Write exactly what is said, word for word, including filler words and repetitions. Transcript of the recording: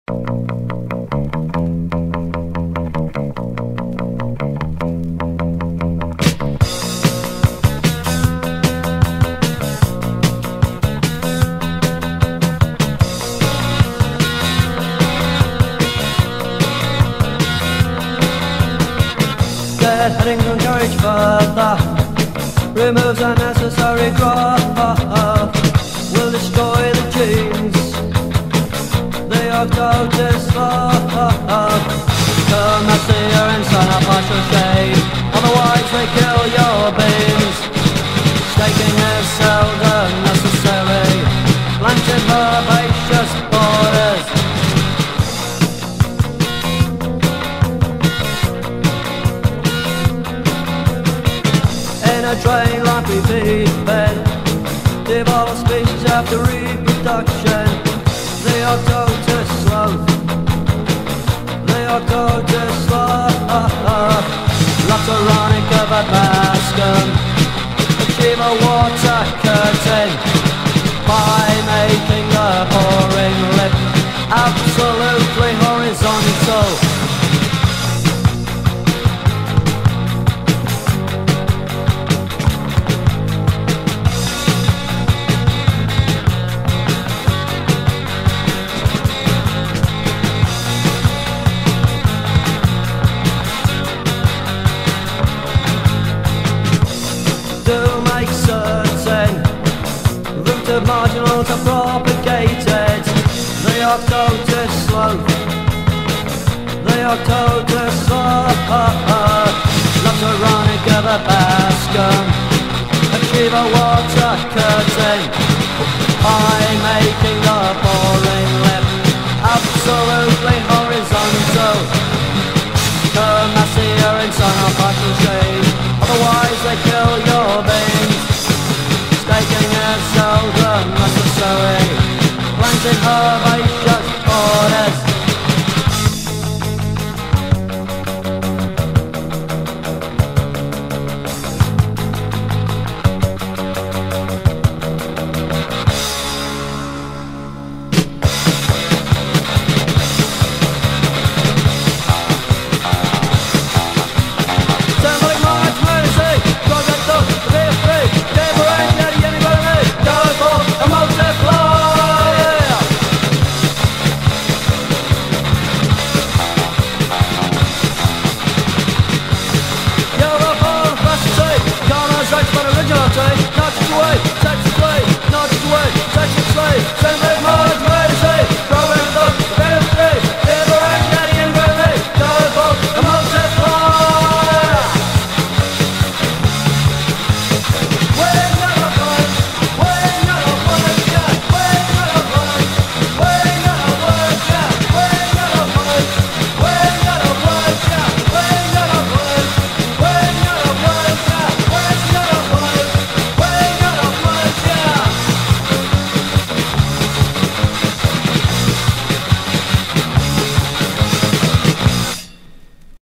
Heading to encourage further, removes unnecessary growth, will destroy the genes, the Arctosis Sloath. Come and see your inside a partial shade, otherwise they kill your beams. Staking is seldom necessary, planted herbaceous borders. A drain like we feed bed, devolve species after reproduction. The Arctosis Sloath, the Arctosis Sloath. Lots of ironic of a bascum, achieve a water curtain by making the whoring lip absolutely horizontal. Marginals are propagated, the Arctosis Sloath, the Arctosis Sloath. Lots of ironic of a bascum, achieve a water curtain by making the boring